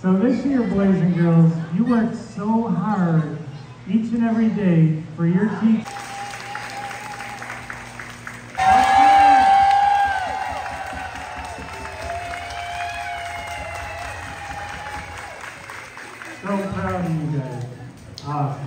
So this year, boys and girls, you worked so hard each and every day for your teacher. So proud of you guys. Awesome.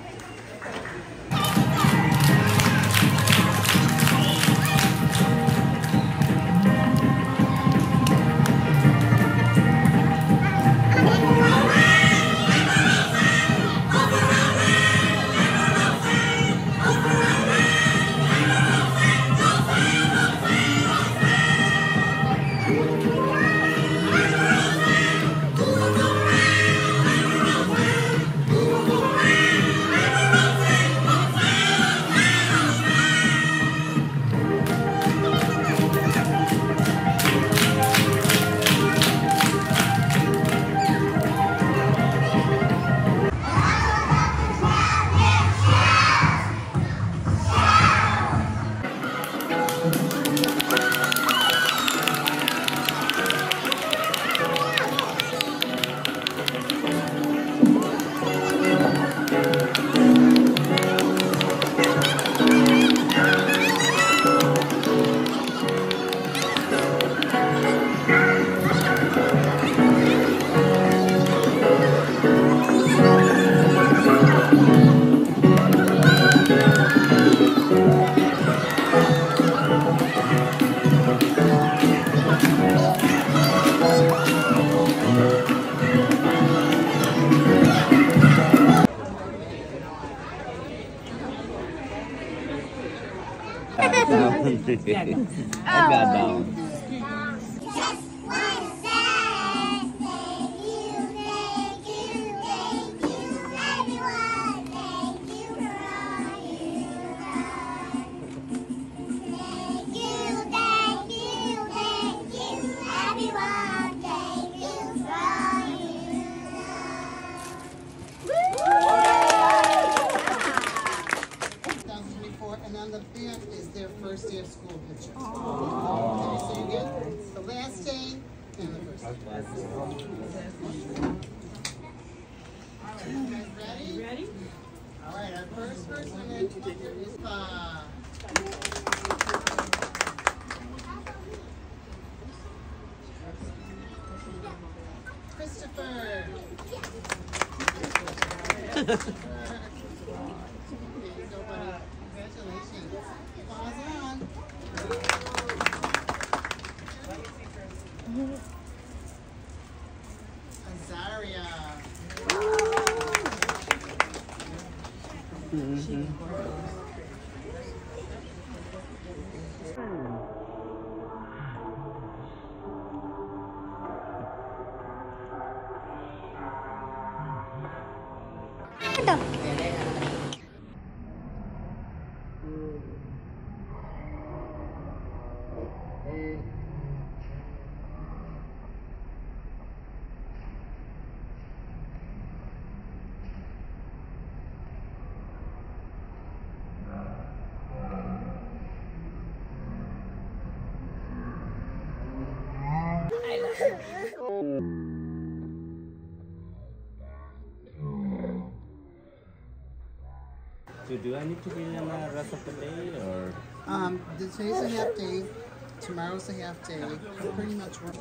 I got down. And on the back is their first day of school picture. Okay, so you get the last day and the first day. All right, you guys ready? Ready? All right, our first person I'm going to take here is Christopher. Congratulations. Pause on. Azaria. So do I need to be in the rest of the day or? Today's a half day. Tomorrow's a half day. We're pretty much working.